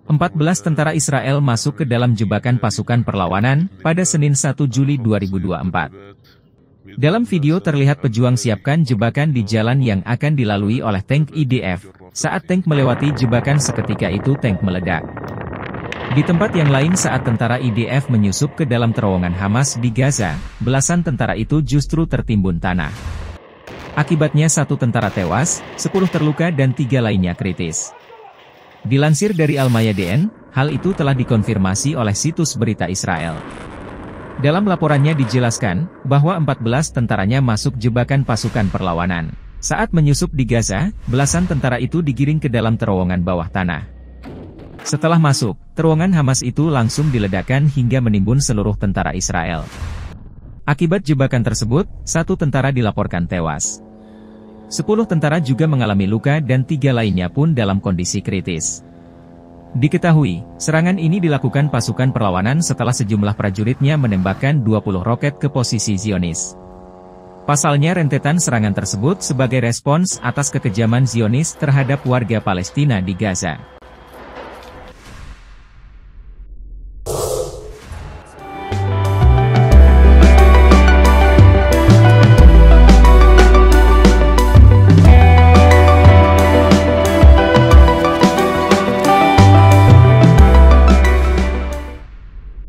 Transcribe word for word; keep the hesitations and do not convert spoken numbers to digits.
empat belas tentara Israel masuk ke dalam jebakan pasukan perlawanan pada Senin satu Juli dua ribu dua puluh empat. Dalam video terlihat pejuang siapkan jebakan di jalan yang akan dilalui oleh tank I D F. Saat tank melewati jebakan seketika itu tank meledak. Di tempat yang lain saat tentara I D F menyusup ke dalam terowongan Hamas di Gaza, belasan tentara itu justru tertimbun tanah. Akibatnya satu tentara tewas, sepuluh terluka dan tiga lainnya kritis. Dilansir dari Al Mayadeen, hal itu telah dikonfirmasi oleh situs berita Israel. Dalam laporannya dijelaskan, bahwa empat belas tentaranya masuk jebakan pasukan perlawanan. Saat menyusup di Gaza, belasan tentara itu digiring ke dalam terowongan bawah tanah. Setelah masuk, terowongan Hamas itu langsung diledakkan hingga menimbun seluruh tentara Israel. Akibat jebakan tersebut, satu tentara dilaporkan tewas. Sepuluh tentara juga mengalami luka dan tiga lainnya pun dalam kondisi kritis. Diketahui, serangan ini dilakukan pasukan perlawanan setelah sejumlah prajuritnya menembakkan dua puluh roket ke posisi Zionis. Pasalnya rentetan serangan tersebut sebagai respons atas kekejaman Zionis terhadap warga Palestina di Gaza.